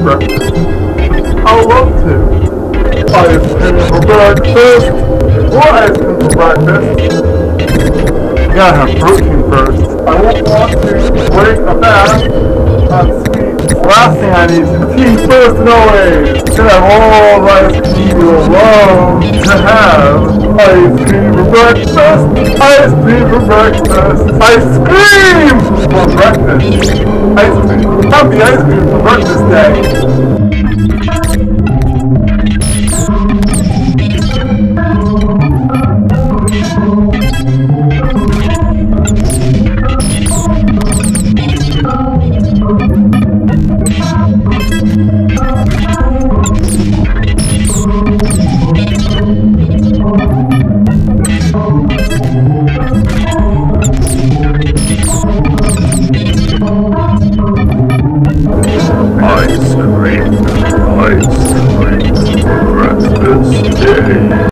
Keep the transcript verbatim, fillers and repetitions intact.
breakfast. I would love to. Ice cream for breakfast. What ice cream for breakfast? You gotta have protein first. I won't want to break a fast on sweet. Last thing I need is tea first and always. Can have all the ice cream you will love to have. Ice cream for breakfast. Ice cream for breakfast. Ice cream for breakfast. Ice cream. Happy ice cream for breakfast day.